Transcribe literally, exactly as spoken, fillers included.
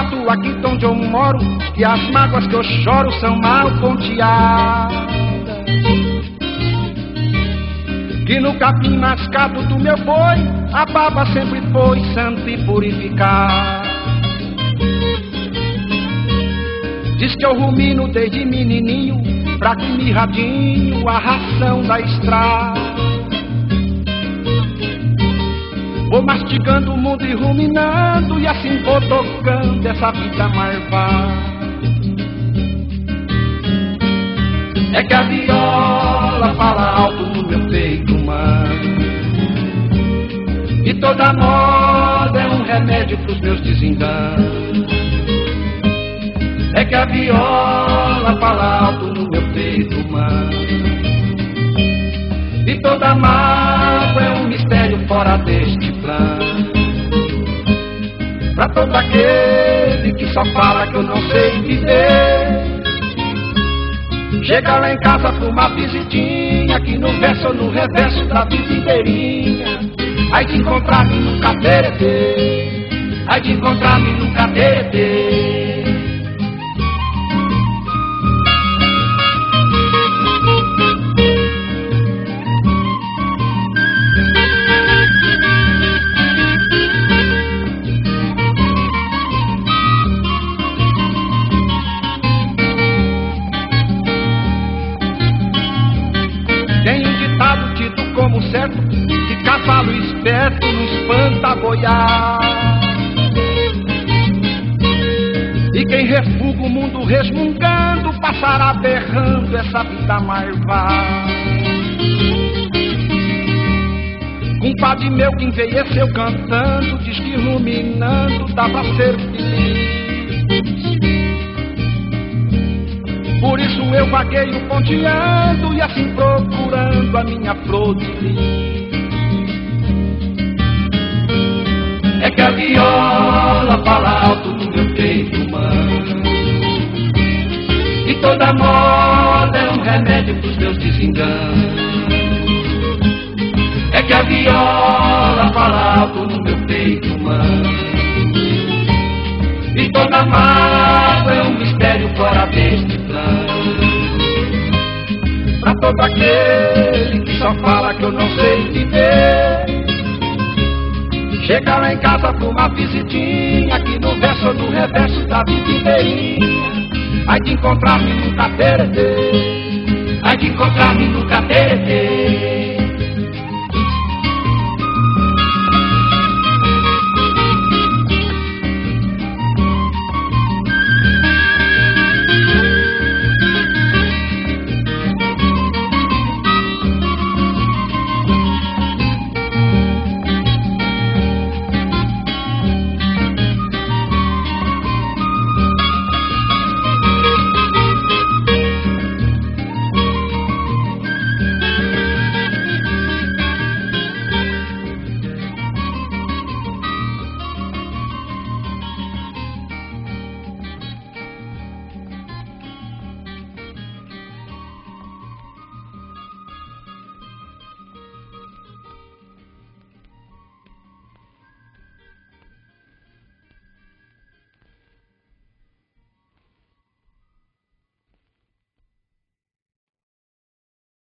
mato aqui onde eu moro, que as mágoas que eu choro são mal ponteadas. Que no capim mascado do meu boi a baba sempre foi santa e purificada. Diz que eu rumino desde menininho, fraco e mirradinho, a ração da estrada. Vou mastigando o mundo e ruminando, e assim vou tocando essa vida marvada. É que a viola fala alto no meu peito, mano, e toda moda é um remédio pros meus desenganos. É que a viola fala alto no meu peito, mano, e toda mágoa é um mistério fora deste plano. Pra todo aquele que só fala que eu não sei viver, chega lá em casa pra uma visitinha, que no verso ou no reverso da vida inteirinha, ai de encontrar-me num cateretê, ai de encontrar-me num cateretê. Como certo, que cavalo esperto não espanta boiar. E quem refuga o mundo resmungando passará berrando essa vida marvada. Compadre meu que envelheceu cantando, diz que iluminando dá pra ser feliz. Por isso eu vagueio ponteando e assim procurando a minha flor de lis. É que a viola fala alto no meu peito, mano, e toda moda é um remédio pros meus desenganos. É que a viola fala alto no meu peito, mano, e toda mágoa é um mistério fora deste plano. Pra todo aquele que só fala que eu não sei viver, chega lá em casa pra uma visitinha, aqui no verso ou no reverso da vida inteirinha, ai de encontrar-me num cateretê, ai de encontrar-me num cateretê.